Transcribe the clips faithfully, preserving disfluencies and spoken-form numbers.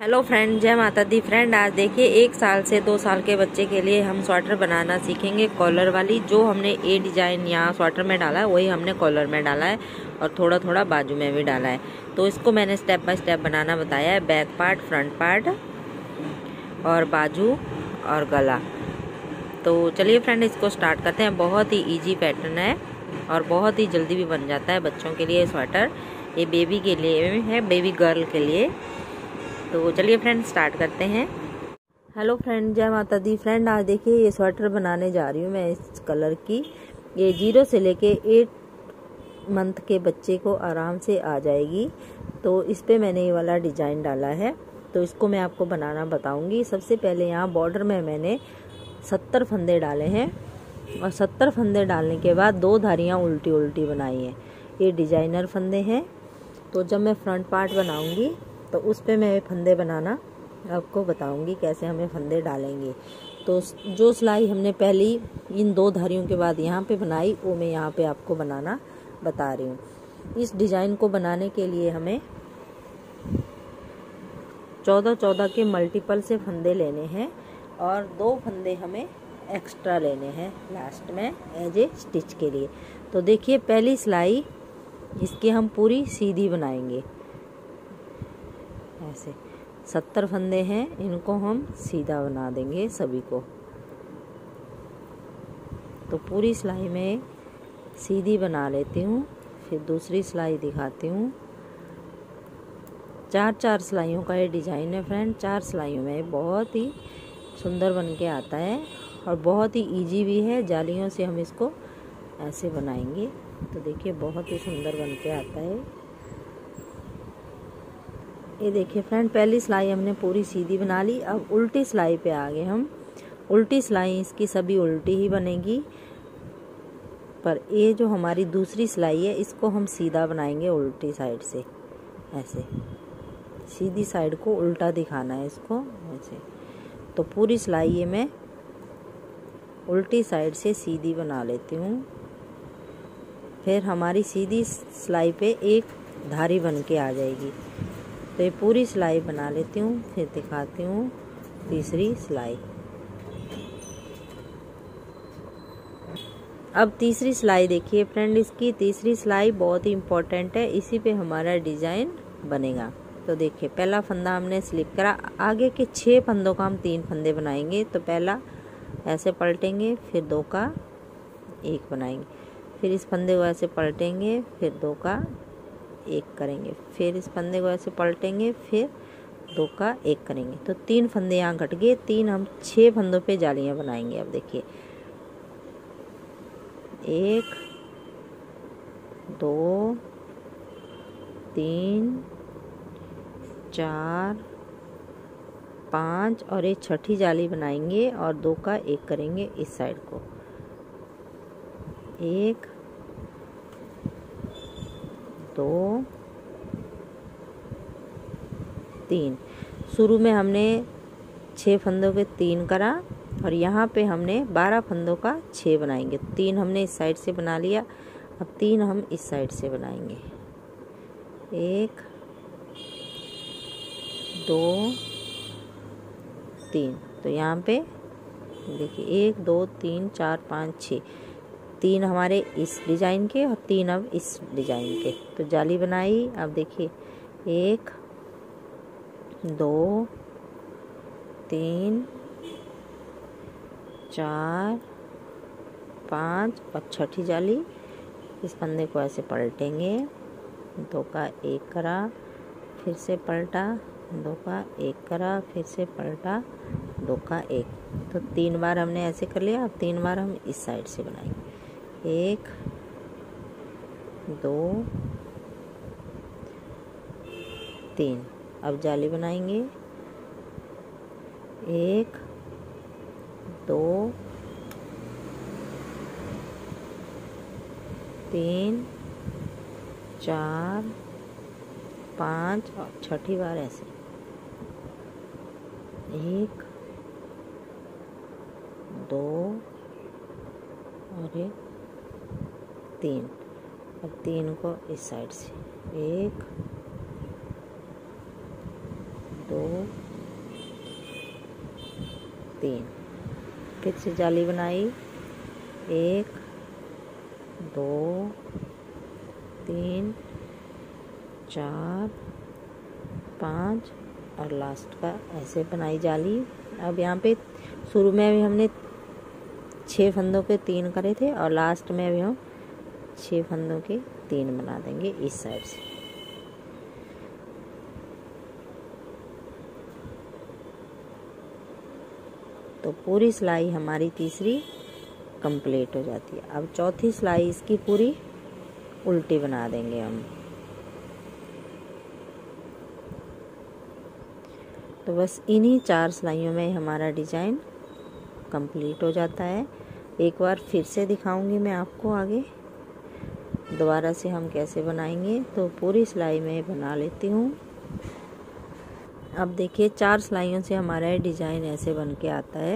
Hello friend, जय माता दी। Friend आज देखिए एक साल से दो साल के बच्चे के लिए हम स्वेटर बनाना सीखेंगे। कॉलर वाली जो हमने ए डिजाइन यहाँ स्वेटर में डाला है वही हमने कॉलर में डाला है और थोड़ा थोड़ा बाजू में भी डाला है। तो इसको मैंने स्टेप बाय स्टेप बनाना बताया है। बैक पार्ट, फ्रंट पार्ट और बाजू और गला। तो चलिए फ्रेंड इसको स्टार्ट करते हैं। बहुत ही ईजी पैटर्न है और बहुत ही जल्दी भी बन जाता है बच्चों के लिए स्वेटर। ये बेबी के लिए है, बेबी गर्ल के लिए। तो चलिए फ्रेंड स्टार्ट करते हैं। हेलो फ्रेंड, जय माता दी। फ्रेंड आज देखिए ये स्वेटर बनाने जा रही हूँ मैं इस कलर की। ये जीरो से लेके एट मंथ के बच्चे को आराम से आ जाएगी। तो इस पे मैंने ये वाला डिजाइन डाला है, तो इसको मैं आपको बनाना बताऊंगी। सबसे पहले यहाँ बॉर्डर में मैंने सत्तर फंदे डाले हैं और सत्तर फंदे डालने के बाद दो धारियाँ उल्टी उल्टी बनाई हैं। ये डिजाइनर फंदे हैं। तो जब मैं फ्रंट पार्ट बनाऊंगी तो उस पे मैं फंदे बनाना आपको बताऊंगी कैसे हमें फंदे डालेंगे। तो जो सिलाई हमने पहली इन दो धारियों के बाद यहाँ पे बनाई वो मैं यहाँ पे आपको बनाना बता रही हूँ। इस डिजाइन को बनाने के लिए हमें चौदह चौदह के मल्टीपल से फंदे लेने हैं और दो फंदे हमें एक्स्ट्रा लेने हैं लास्ट में एज ए स्टिच के लिए। तो देखिए पहली सिलाई इसकी हम पूरी सीधी बनाएंगे। ऐसे सत्तर फंदे हैं, इनको हम सीधा बना देंगे सभी को। तो पूरी सिलाई में सीधी बना लेती हूँ, फिर दूसरी सिलाई दिखाती हूँ। चार चार सिलाइयों का ये डिजाइन है फ्रेंड। चार सिलाइयों में बहुत ही सुंदर बन के आता है और बहुत ही इजी भी है। जालियों से हम इसको ऐसे बनाएंगे तो देखिए बहुत ही सुंदर बन के आता है। ये देखिए फ्रेंड पहली सिलाई हमने पूरी सीधी बना ली। अब उल्टी सिलाई पे आ गए हम। उल्टी सिलाई इसकी सभी उल्टी ही बनेगी, पर ये जो हमारी दूसरी सिलाई है इसको हम सीधा बनाएंगे उल्टी साइड से। ऐसे सीधी साइड को उल्टा दिखाना है इसको ऐसे। तो पूरी सिलाई ये मैं उल्टी साइड से सीधी बना लेती हूँ। फिर हमारी सीधी सिलाई पे एक धारी बन के आ जाएगी। तो ये पूरी सिलाई बना लेती हूँ, फिर दिखाती हूँ तीसरी सिलाई। अब तीसरी सिलाई देखिए फ्रेंड, इसकी तीसरी सिलाई बहुत ही इम्पोर्टेंट है, इसी पे हमारा डिजाइन बनेगा। तो देखिए पहला फंदा हमने स्लिप करा। आगे के छह फंदों का हम तीन फंदे बनाएंगे। तो पहला ऐसे पलटेंगे, फिर दो का एक बनाएंगे, फिर इस फंदे को ऐसे पलटेंगे, फिर दो का एक करेंगे, फिर इस फंदे को ऐसे पलटेंगे, फिर दो का एक करेंगे। तो तीन फंदे यहाँ घट गए। तीन हम छह फंदों पे जालियाँ बनाएंगे। अब देखिए एक, दो, तीन, चार, पाँच और एक छठी जाली बनाएंगे और दो का एक करेंगे इस साइड को। एक, दो, तीन। शुरू में हमने छः फंदों के तीन करा और यहाँ पे हमने बारह फंदों का छः बनाएंगे। तीन हमने इस साइड से बना लिया, अब तीन हम इस साइड से बनाएंगे। एक, दो, तीन। तो यहाँ पे देखिए एक, दो, तीन, चार, पाँच, छः। तीन हमारे इस डिजाइन के और तीन अब इस डिजाइन के। तो जाली बनाई। अब देखिए एक, दो, तीन, चार, पाँच और छठी जाली। इस फंदे को ऐसे पलटेंगे, दो का एक करा, फिर से पलटा, दो का एक करा, फिर से पलटा, दो का एक। तो तीन बार हमने ऐसे कर लिया। अब तीन बार हम इस साइड से बनाएंगे। एक, दो, तीन। अब जाली बनाएंगे। एक, दो, तीन, चार, पाँच और छठी बार ऐसे। एक, दो और एक, तीन। अब तीन को इस साइड से। एक, दो, तीन। फिर से जाली बनाई, एक, दो, तीन, चार, पाँच और लास्ट का ऐसे बनाई जाली। अब यहाँ पे शुरू में भी हमने छः फंदों के तीन करे थे और लास्ट में भी हम छः फंदों के तीन बना देंगे इस साइड से। तो पूरी सिलाई हमारी तीसरी कंप्लीट हो जाती है। अब चौथी सिलाई इसकी पूरी उल्टी बना देंगे हम। तो बस इन्हीं चार सिलाइयों में हमारा डिजाइन कंप्लीट हो जाता है। एक बार फिर से दिखाऊंगी मैं आपको आगे दोबारा से हम कैसे बनाएंगे। तो पूरी सिलाई में बना लेती हूँ। अब देखिए चार सिलाइयों से हमारा डिजाइन ऐसे बन के आता है।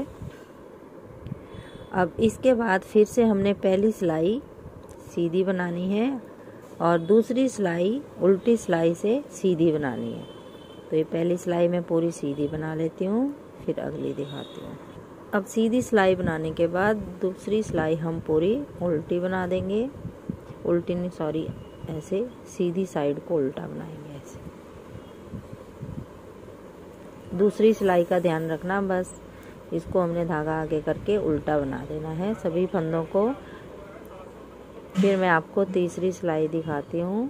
अब इसके बाद फिर से हमने पहली सिलाई सीधी बनानी है और दूसरी सिलाई उल्टी सिलाई से सीधी बनानी है। तो ये पहली सिलाई में पूरी सीधी बना लेती हूँ, फिर अगली दिखाती हूँ। अब सीधी सिलाई बनाने के बाद दूसरी सिलाई हम पूरी उल्टी बना देंगे। उल्टी नहीं सॉरी ऐसे सीधी साइड को उल्टा बनाएंगे ऐसे। दूसरी सिलाई का ध्यान रखना, बस इसको हमने धागा आगे करके उल्टा बना देना है सभी फंदों को। फिर मैं आपको तीसरी सिलाई दिखाती हूँ।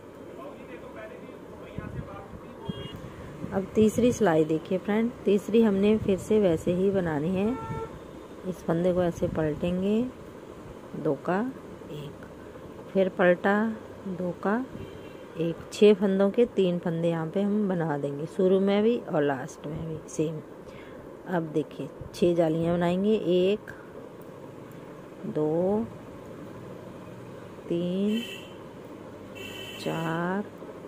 अब तीसरी सिलाई देखिए फ्रेंड, तीसरी हमने फिर से वैसे ही बनानी है। इस फंदे को ऐसे पलटेंगे, दो का एक, फिर पलटा, दो का एक। छः फंदों के तीन फंदे यहाँ पे हम बना देंगे, शुरू में भी और लास्ट में भी सेम। अब देखिए छः जालियाँ बनाएंगे, एक, दो, तीन, चार,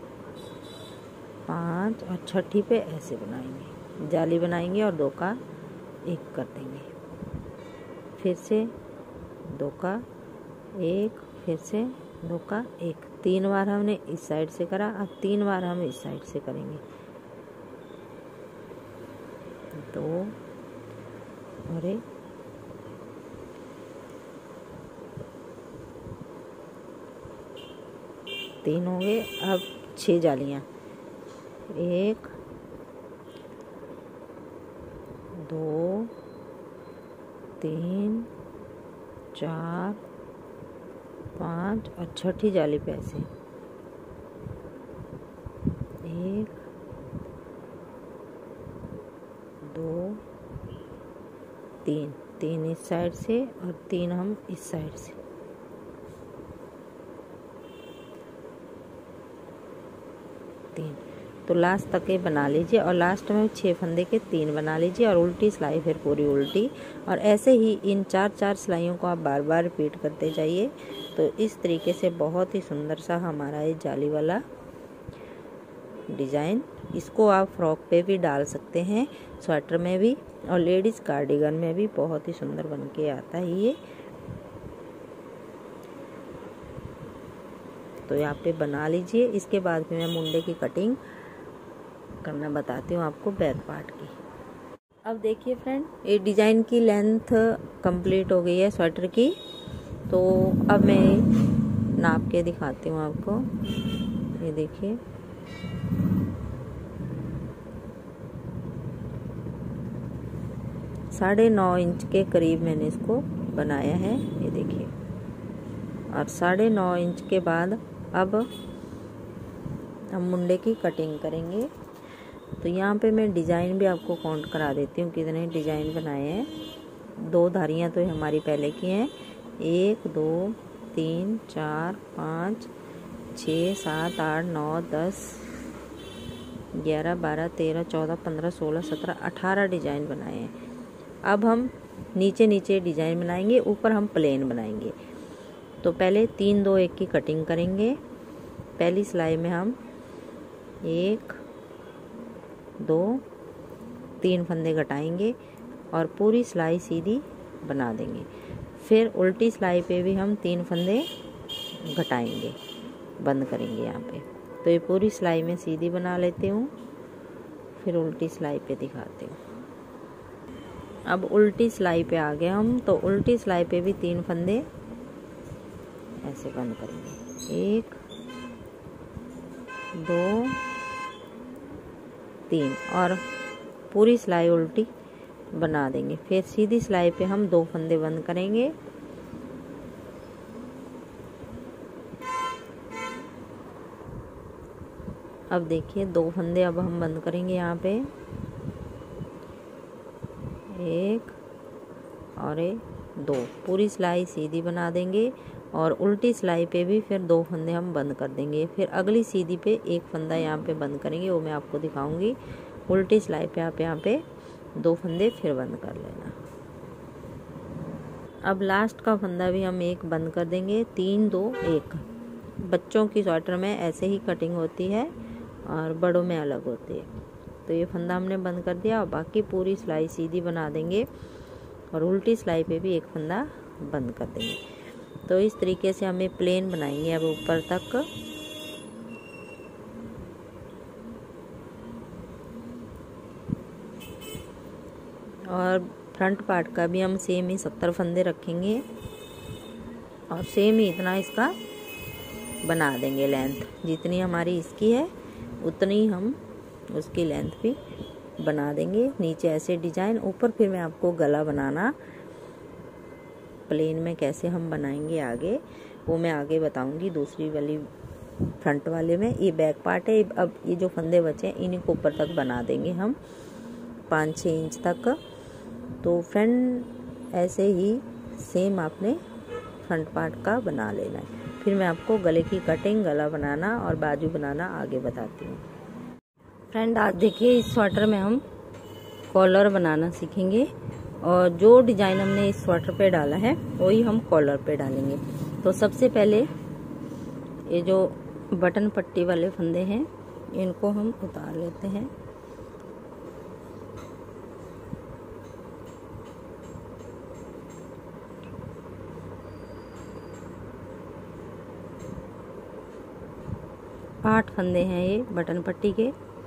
पाँच और छठी पे ऐसे बनाएंगे, जाली बनाएंगे और दो का एक कर देंगे। फिर से दो का एक, फिर से दो का एक। तीन बार हमने इस साइड से करा, अब तीन बार हम इस साइड से करेंगे। दो और एक, तीन हो गए। अब छह जालियां, एक, दो, तीन, चार, पाँच और छठी जाली पे ऐसे एक, दो, तीन, तीन इस साइड से और तीन हम इस साइड से। तीन तो लास्ट तक ये बना लीजिए और लास्ट में छः फंदे के तीन बना लीजिए और उल्टी सिलाई फिर पूरी उल्टी। और ऐसे ही इन चार चार सिलाइयों को आप बार बार रिपीट करते जाइए। तो इस तरीके से बहुत ही सुंदर सा हमारा ये जाली वाला डिज़ाइन, इसको आप फ्रॉक पे भी डाल सकते हैं, स्वेटर में भी और लेडीज़ कार्डिगन में भी बहुत ही सुंदर बन के आता है ये। तो यहाँ पे बना लीजिए। इसके बाद में मैं मुंडे की कटिंग करना बताती हूँ आपको बैक पार्ट की। अब देखिए फ्रेंड, ये डिज़ाइन की लेंथ कंप्लीट हो गई है स्वेटर की। तो अब मैं नाप के दिखाती हूँ आपको। ये देखिए, साढ़े नौ इंच के करीब मैंने इसको बनाया है। ये देखिए, और साढ़े नौ इंच के बाद अब हम मुंडे की कटिंग करेंगे। तो यहाँ पे मैं डिज़ाइन भी आपको काउंट करा देती हूँ कितने डिज़ाइन बनाए हैं। दो धारियाँ तो हमारी पहले की हैं, एक, दो, तीन, चार, पाँच, छः, सात, आठ, नौ, दस, ग्यारह, बारह, तेरह, चौदह, पंद्रह, सोलह, सत्रह, अठारह डिज़ाइन बनाए हैं। अब हम नीचे नीचे डिज़ाइन बनाएंगे, ऊपर हम प्लेन बनाएंगे। तो पहले तीन दो एक की कटिंग करेंगे। पहली सिलाई में हम एक, दो, तीन फंदे घटाएंगे और पूरी सिलाई सीधी बना देंगे। फिर उल्टी सिलाई पे भी हम तीन फंदे घटाएंगे, बंद करेंगे यहाँ पे। तो ये पूरी सिलाई में सीधी बना लेती हूँ। फिर उल्टी सिलाई पे दिखाती हूँ। अब उल्टी सिलाई पे आ गए हम, तो उल्टी सिलाई पे भी तीन फंदे ऐसे बंद करेंगे, एक दो तीन, और पूरी सिलाई उल्टी बना देंगे। फिर सीधी सिलाई पे हम दो फंदे बंद करेंगे, अब देखिए दो फंदे अब हम बंद करेंगे यहाँ पे, एक और एक दो, पूरी सिलाई सीधी बना देंगे और उल्टी सिलाई पे भी फिर दो फंदे हम बंद कर देंगे। फिर अगली सीधी पे एक फंदा यहाँ पे बंद करेंगे, वो मैं आपको दिखाऊंगी। उल्टी सिलाई पे आप यहाँ पे दो फंदे फिर बंद कर लेना। अब लास्ट का फंदा भी हम एक बंद कर देंगे, तीन दो एक। बच्चों की स्वेटर में ऐसे ही कटिंग होती है और बड़ों में अलग होती है। तो ये फंदा हमने बंद कर दिया और बाकी पूरी सिलाई सीधी बना देंगे और उल्टी सिलाई पे भी एक फंदा बंद कर देंगे। तो इस तरीके से हमें प्लेन बनाएंगे अब ऊपर तक। और फ्रंट पार्ट का भी हम सेम ही सत्तर फंदे रखेंगे और सेम ही इतना इसका बना देंगे। लेंथ जितनी हमारी इसकी है उतनी हम उसकी लेंथ भी बना देंगे। नीचे ऐसे डिजाइन, ऊपर फिर मैं आपको गला बनाना प्लेन में कैसे हम बनाएंगे आगे, वो मैं आगे बताऊंगी दूसरी वाली फ्रंट वाले में। ये बैक पार्ट है। अब ये जो फंदे बचे हैं इन्हीं को ऊपर तक बना देंगे हम पाँच छः इंच तक। तो फ्रंट ऐसे ही सेम आपने फ्रंट पार्ट का बना लेना है। फिर मैं आपको गले की कटिंग, गला बनाना और बाजू बनाना आगे बताती हूँ। फ्रेंड आज देखिए इस स्वेटर में हम कॉलर बनाना सीखेंगे और जो डिजाइन हमने इस स्वेटर पे डाला है वही हम कॉलर पे डालेंगे। तो सबसे पहले ये जो बटन पट्टी वाले फंदे हैं इनको हम उतार लेते हैं। आठ फंदे हैं ये बटन पट्टी के।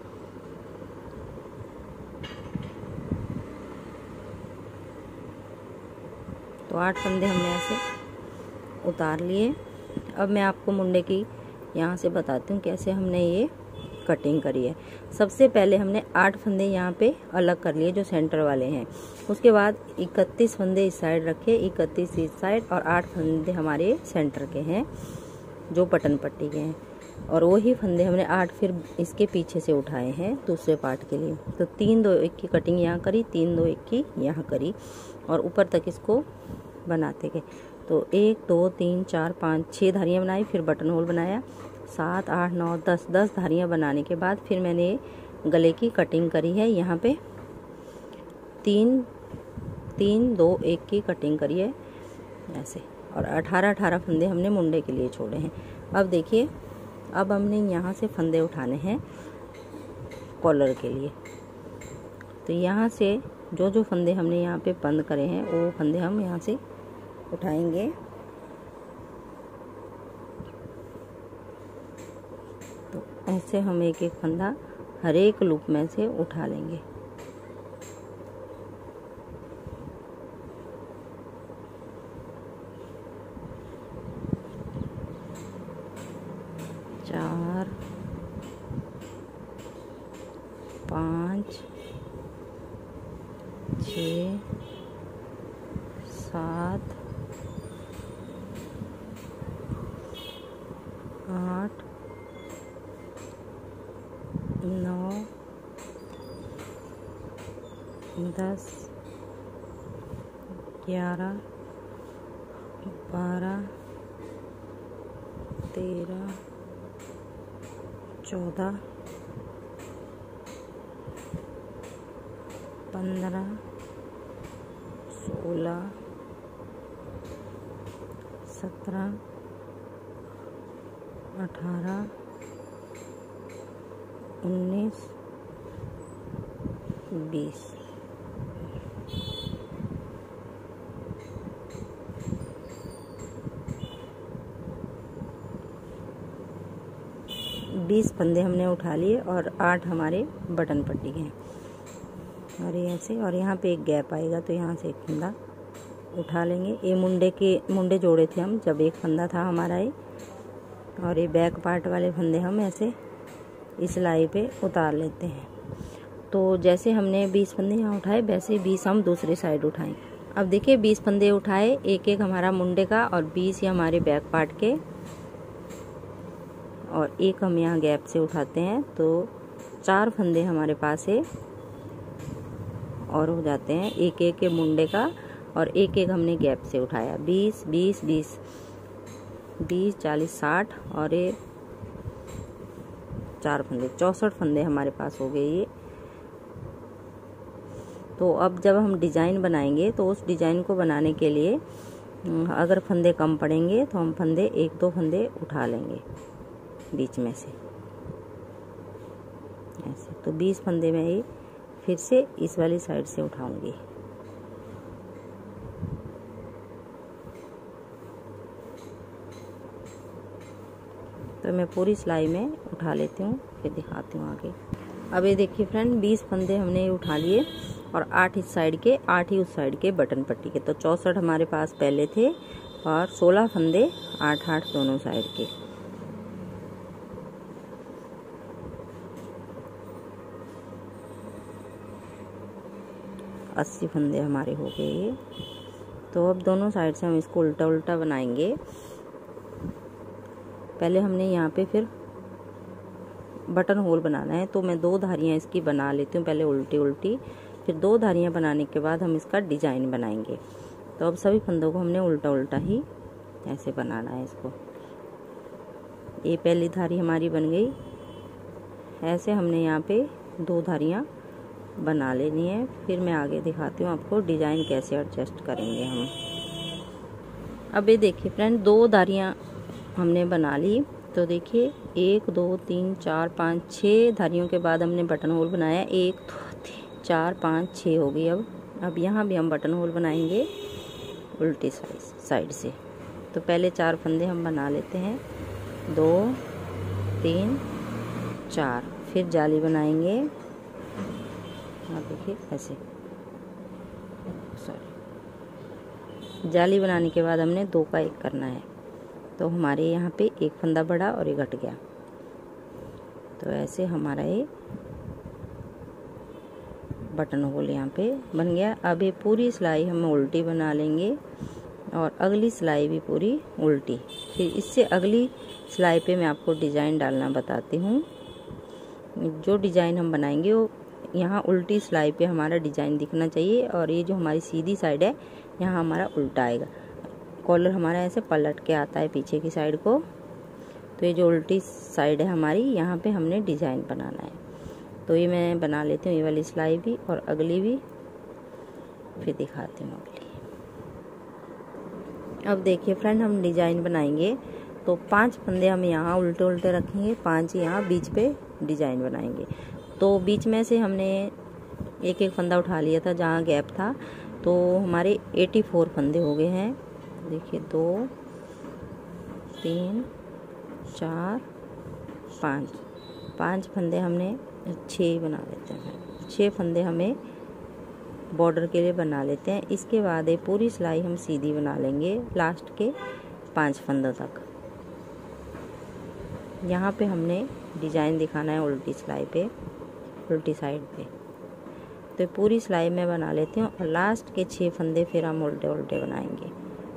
तो आठ फंदे हमने ऐसे उतार लिए। अब मैं आपको मुंडे की यहाँ से बताती हूँ कैसे हमने ये कटिंग करी है। सबसे पहले हमने आठ फंदे यहाँ पे अलग कर लिए जो सेंटर वाले हैं। उसके बाद इकतीस फंदे इस साइड रखे, इकतीस इस साइड, और आठ फंदे हमारे सेंटर के हैं जो बटन पट्टी के हैं। और वही फंदे हमने आठ फिर इसके पीछे से उठाए हैं दूसरे पार्ट के लिए। तो तीन दो एक की कटिंग यहाँ करी, तीन दो एक की यहाँ करी और ऊपर तक इसको बनाते गए। तो एक दो तीन चार पाँच छः धारियाँ बनाई, फिर बटन होल बनाया, सात आठ नौ दस दस धारियाँ बनाने के बाद फिर मैंने गले की कटिंग करी है। यहाँ पे तीन तीन दो एक की कटिंग करी है ऐसे, और अठारह अठारह फंदे हमने मुंडे के लिए छोड़े हैं। अब देखिए अब हमने यहाँ से फंदे उठाने हैं कॉलर के लिए। तो यहाँ से जो जो फंदे हमने यहाँ पे बंद करे हैं वो फंदे हम यहाँ से उठाएंगे। तो ऐसे हम एक एक फंदा हर एक लूप में से उठा लेंगे। चार, पाँच, छः, सात, आठ, नौ, दस, ग्यारह, बारह, तेरह, चौदह, पंद्रह, सोलह, सत्रह, अठारह, उन्नीस, बीस। बीस फंदे हमने उठा लिए और आठ हमारे बटन पट्टी के हैं, और ये ऐसे, और यहाँ पे एक गैप आएगा तो यहाँ से एक फंदा उठा लेंगे। ये मुंडे के मुंडे जोड़े थे हम जब एक फंदा था हमारा ये, और ये बैक पार्ट वाले फंदे हम ऐसे इस सिलाई पे उतार लेते हैं। तो जैसे हमने बीस फंदे यहाँ उठाए वैसे बीस हम दूसरी साइड उठाएं। अब देखिए बीस फंदे उठाए, एक एक हमारा मुंडे का और बीस ही हमारे बैक पार्ट के, और एक हम यहाँ गैप से उठाते हैं तो चार फंदे हमारे पास है और हो जाते हैं एक एक के मुंडे का, और एक एक हमने गैप से उठाया। बीस बीस बीस बीस चालीस साठ, और ये चार फंदे चौसठ फंदे हमारे पास हो गए ये। तो अब जब हम डिज़ाइन बनाएंगे तो उस डिज़ाइन को बनाने के लिए अगर फंदे कम पड़ेंगे तो हम फंदे एक दो फंदे उठा लेंगे बीच में से ऐसे। तो बीस फंदे में ही फिर से इस वाली साइड से उठाऊंगी। तो मैं पूरी सिलाई में उठा लेती हूँ, फिर दिखाती हूँ आगे। अब ये देखिए फ्रेंड, बीस फंदे हमने उठा लिए और आठ इस साइड के, आठ ही उस साइड के बटन पट्टी के। तो चौसठ हमारे पास पहले थे और सोलह फंदे आठ आठ दोनों साइड के। अस्सी फंदे हमारे हो गए ये। तो अब दोनों साइड से हम इसको उल्टा उल्टा बनाएंगे। पहले हमने यहाँ पे फिर बटन होल बनाना है, तो मैं दो धारियाँ इसकी बना लेती हूँ पहले उल्टी उल्टी, फिर दो धारियाँ बनाने के बाद हम इसका डिजाइन बनाएंगे। तो अब सभी फंदों को हमने उल्टा उल्टा ही ऐसे बनाना है इसको। ये पहली धारी हमारी बन गई, ऐसे हमने यहाँ पे दो धारियाँ बना लेनी है। फिर मैं आगे दिखाती हूँ आपको डिजाइन कैसे एडजस्ट करेंगे हम। अब ये देखिए फ्रेंड, दो धारियाँ हमने बना ली। तो देखिए एक दो तीन चार पाँच छः धारियों के बाद हमने बटन होल बनाया। एक दो तीन चार पाँच छः हो गई। अब अब यहाँ भी हम बटन होल बनाएंगे उल्टी साइड साइड से। तो पहले चार फंदे हम बना लेते हैं, दो तीन चार, फिर जाली बनाएंगे। आप देखिए ऐसे, सॉरी, जाली बनाने के बाद हमने दो का एक करना है। तो हमारे यहाँ पे एक फंदा बढ़ा और ये घट गया। तो ऐसे हमारा ये बटन होल यहाँ पे बन गया। अब ये पूरी सिलाई हम उल्टी बना लेंगे और अगली सिलाई भी पूरी उल्टी। फिर इससे अगली सिलाई पे मैं आपको डिज़ाइन डालना बताती हूँ। जो डिज़ाइन हम बनाएंगे वो यहाँ उल्टी सिलाई पे हमारा डिज़ाइन दिखना चाहिए, और ये जो हमारी सीधी साइड है यहाँ हमारा उल्टा आएगा। कॉलर हमारा ऐसे पलट के आता है पीछे की साइड को। तो ये जो उल्टी साइड है हमारी, यहाँ पे हमने डिज़ाइन बनाना है। तो ये मैं बना लेती हूँ, ये वाली सिलाई भी और अगली भी, फिर दिखाती हूँ अगली। अब देखिए फ्रेंड, हम डिज़ाइन बनाएंगे तो पांच फंदे हम यहाँ उल्टे उल्टे रखेंगे, पांच यहाँ बीच पे डिज़ाइन बनाएंगे। तो बीच में से हमने एक एक फंदा उठा लिया था जहाँ गैप था। तो हमारे चौरासी फंदे हो गए हैं। देखिए दो तीन चार पाँच, पाँच फंदे हमने छः बना लेते हैं। छः फंदे हमें बॉर्डर के लिए बना लेते हैं। इसके बाद ये पूरी सिलाई हम सीधी बना लेंगे लास्ट के पांच फंदों तक। यहाँ पे हमने डिज़ाइन दिखाना है उल्टी सिलाई पे, उल्टी साइड पे। तो पूरी सिलाई में बना लेती हूँ और लास्ट के छः फंदे फिर हम उल्टे उल्टे बनाएंगे।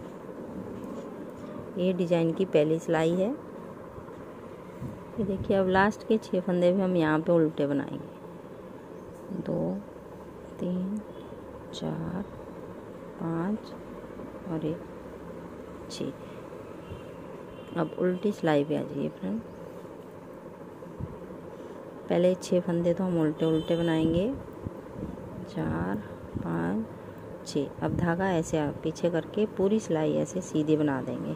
ये डिज़ाइन की पहली सिलाई है। ये देखिए, अब लास्ट के छः फंदे भी हम यहाँ पे उल्टे बनाएंगे। दो तीन चार पाँच और एक छः। अब उल्टी सिलाई पे आ जाइए फ्रेंड। पहले छः फंदे तो हम उल्टे उल्टे बनाएंगे, चार पाँच छः। अब धागा ऐसे पीछे करके पूरी सिलाई ऐसे सीधी बना देंगे।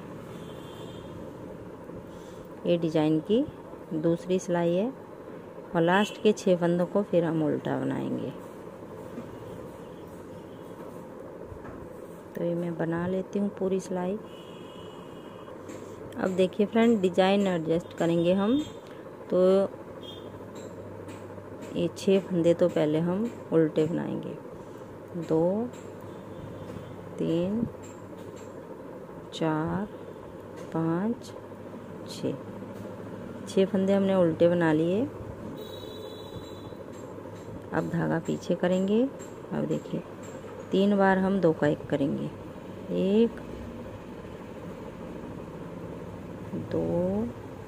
ये डिज़ाइन की दूसरी सिलाई है और लास्ट के छः फंदों को फिर हम उल्टा बनाएंगे। तो ये मैं बना लेती हूँ पूरी सिलाई। अब देखिए फ्रेंड, डिज़ाइन एडजस्ट करेंगे हम। तो ये छः फंदे तो पहले हम उल्टे बनाएंगे। दो, तीन, चार, पाँच, छः। छः फंदे हमने उल्टे बना लिए। अब धागा पीछे करेंगे। अब देखिए तीन बार हम दो का एक करेंगे। एक, दो,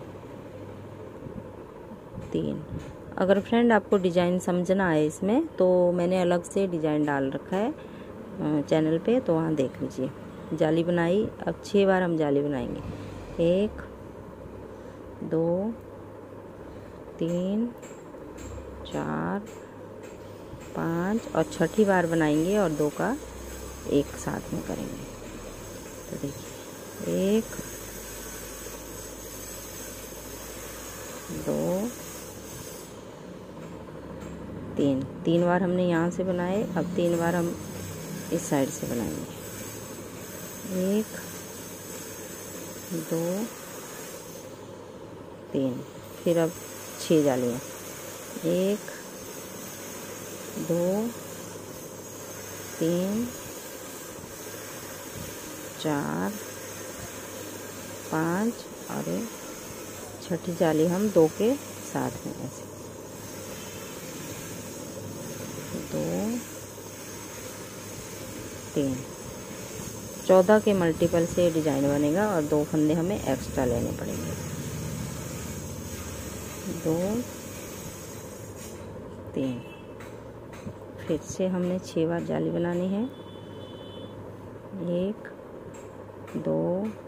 तीन। अगर फ्रेंड आपको डिज़ाइन समझना है इसमें तो मैंने अलग से डिज़ाइन डाल रखा है चैनल पे, तो वहाँ देख लीजिए। जाली बनाई। अब छः बार हम जाली बनाएंगे। एक, दो, तीन, चार, पाँच और छठी बार बनाएंगे और दो का एक साथ में करेंगे। तो देखिए एक, दो, तीन। तीन बार हमने यहाँ से बनाए। अब तीन बार हम इस साइड से बनाएंगे। एक, दो, तीन। फिर अब छः जालियाँ। एक, दो, तीन, चार, पाँच और छठी जाली हम दो के साथ में ऐसे। दो, तीन। चौदह के मल्टीपल से डिजाइन बनेगा और दो फंदे हमें एक्स्ट्रा लेने पड़ेंगे। दो, तीन। फिर से हमने छह बार जाली बनानी है। एक, दो,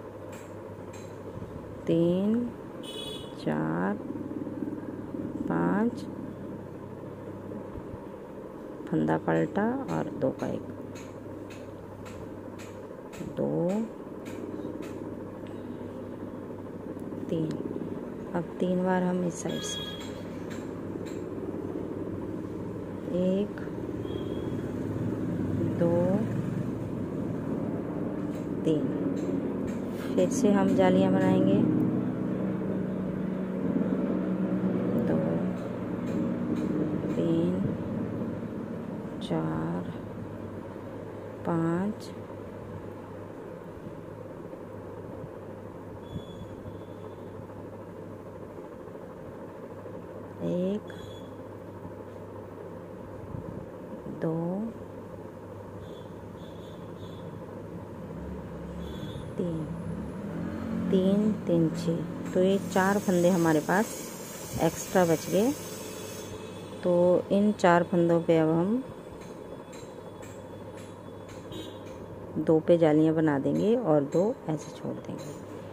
तीन, चार, पाँच, फंदा पलटा और दो का एक। दो, तीन। अब तीन बार हम इस साइड से। एक, दो, तीन। फिर से हम जालियां बनाएंगे। दो, तीन, चार, पाँच, एक, दो, तीन। तीन, तीन, छः। तो ये चार फंदे हमारे पास एक्स्ट्रा बच गए। तो इन चार फंदों पे अब हम दो पे जालियां बना देंगे और दो ऐसे छोड़ देंगे।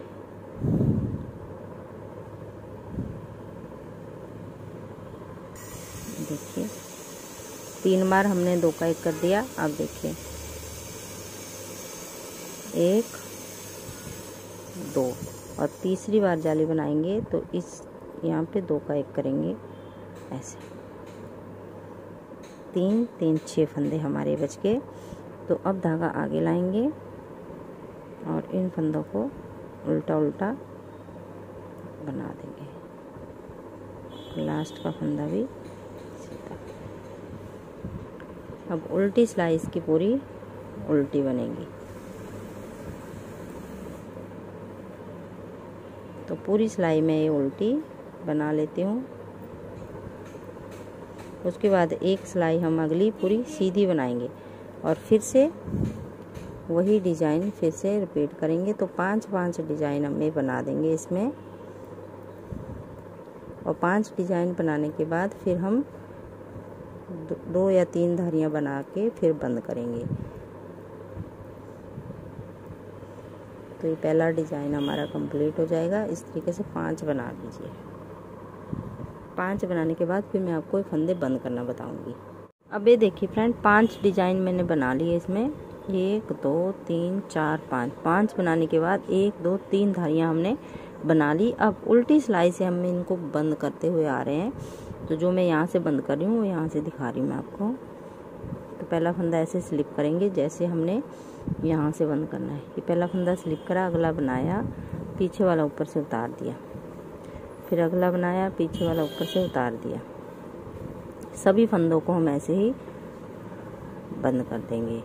देखिए तीन बार हमने दो का एक कर दिया। अब देखिए एक, दो और तीसरी बार जाली बनाएंगे तो इस यहाँ पे दो का एक करेंगे ऐसे। तीन, तीन, छः फंदे हमारे बच गए। तो अब धागा आगे लाएंगे और इन फंदों को उल्टा उल्टा बना देंगे। लास्ट का फंदा भी सीधा। अब उल्टी सिलाई इसकी पूरी उल्टी बनेगी। तो पूरी सिलाई में ये उल्टी बना लेती हूँ। उसके बाद एक सिलाई हम अगली पूरी सीधी बनाएंगे और फिर से वही डिज़ाइन फिर से रिपीट करेंगे। तो पांच पांच डिज़ाइन हमें बना देंगे इसमें। और पांच डिज़ाइन बनाने के बाद फिर हम दो, दो या तीन धारियां बना के फिर बंद करेंगे। तो ये पहला डिज़ाइन हमारा कंप्लीट हो जाएगा। इस तरीके से पांच बना लीजिए। पांच बनाने के बाद फिर मैं आपको फंदे बंद करना बताऊंगी। अब ये देखिए फ्रेंड, पांच डिज़ाइन मैंने बना लिए इसमें। एक, दो, तीन, चार, पाँच। पाँच बनाने के बाद एक, दो, तीन धारियां हमने बना ली। अब उल्टी सिलाई से हम इनको बंद करते हुए आ रहे हैं। तो जो मैं यहाँ से बंद कर रही हूँ वो यहाँ से दिखा रही हूँ मैं आपको। तो पहला फंदा ऐसे स्लिप करेंगे जैसे हमने यहाँ से बंद करना है। ये पहला फंदा स्लिप करा, अगला बनाया, पीछे वाला ऊपर से उतार दिया। फिर अगला बनाया, पीछे वाला ऊपर से उतार दिया। सभी फंदों को हम ऐसे ही बंद कर देंगे।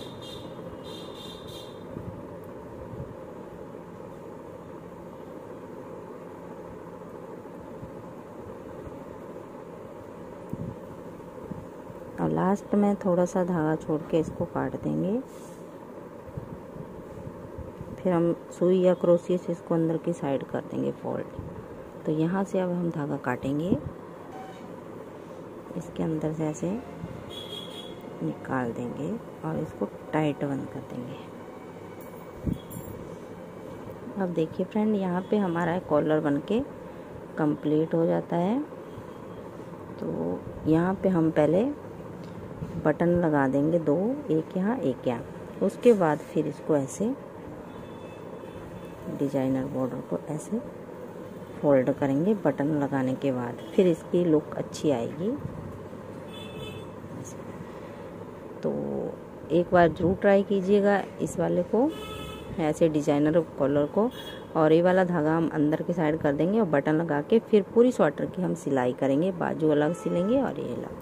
और लास्ट में थोड़ा सा धागा छोड़ के इसको काट देंगे। फिर हम सुई या क्रोशिया से इसको अंदर की साइड कर देंगे फोल्ड। तो यहाँ से अब हम धागा काटेंगे, इसके अंदर से ऐसे निकाल देंगे और इसको टाइट बंद कर देंगे। अब देखिए फ्रेंड, यहाँ पे हमारा कॉलर बनके कंप्लीट हो जाता है। तो यहाँ पे हम पहले बटन लगा देंगे दो, एक यहाँ एक यहाँ। उसके बाद फिर इसको ऐसे डिजाइनर बॉर्डर को ऐसे फोल्ड करेंगे बटन लगाने के बाद। फिर इसकी लुक अच्छी आएगी। तो एक बार जरूर ट्राई कीजिएगा इस वाले को, ऐसे डिजाइनर कॉलर को। और ये वाला धागा हम अंदर की साइड कर देंगे और बटन लगा के फिर पूरी स्वेटर की हम सिलाई करेंगे। बाजू अलग सिलेंगे और ये अलग।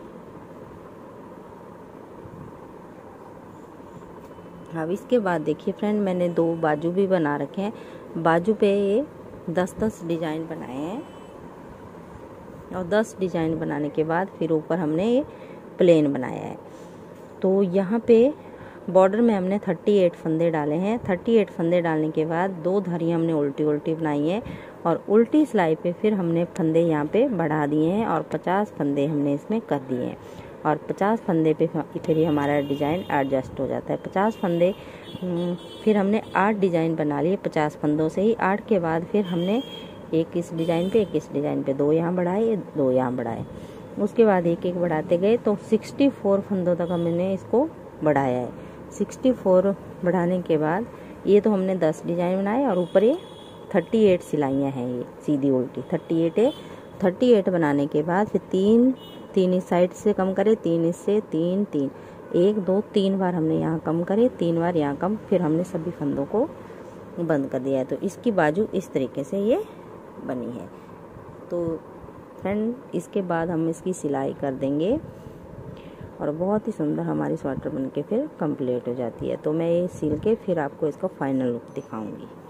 अब इसके बाद देखिए फ्रेंड, मैंने दो बाजू भी बना रखे हैं। बाजू पे ये दस दस डिजाइन बनाए हैं और दस डिजाइन बनाने के बाद फिर ऊपर हमने ये प्लेन बनाया है। तो यहाँ पे बॉर्डर में हमने अड़तीस फंदे डाले हैं। अड़तीस फंदे डालने के बाद दो धारियाँ हमने उल्टी उल्टी बनाई है और उल्टी सिलाई पे फिर हमने फंदे यहाँ पे बढ़ा दिए हैं और पचास फंदे हमने इसमें कर दिए हैं। और पचास फंदे पे फिर हमारा डिज़ाइन एडजस्ट हो जाता है। पचास फंदे फिर हमने आठ डिज़ाइन बना लिए पचास फंदों से ही। आठ के बाद फिर हमने एक इस डिज़ाइन पे, एक इस डिज़ाइन पे, दो यहाँ बढ़ाए, दो यहाँ बढ़ाए। उसके बाद एक एक बढ़ाते गए तो चौंसठ फंदों तक हमने इसको बढ़ाया है। चौंसठ बढ़ाने के बाद ये तो हमने दस डिज़ाइन बनाए और ऊपर ये अड़तीस सिलाइयाँ हैं, ये सीधी उल्टी अड़तीस है। अड़तीस बनाने के बाद फिर तीन तीन इस साइड से कम करे, तीन इससे, तीन तीन, एक दो तीन बार हमने यहाँ कम करे, तीन बार यहाँ कम, फिर हमने सभी फंदों को बंद कर दिया है। तो इसकी बाजू इस तरीके से ये बनी है। तो फ्रेंड, इसके बाद हम इसकी सिलाई कर देंगे और बहुत ही सुंदर हमारी स्वेटर बनके फिर कंप्लीट हो जाती है। तो मैं ये सिल के फिर आपको इसका फाइनल लुक दिखाऊंगी।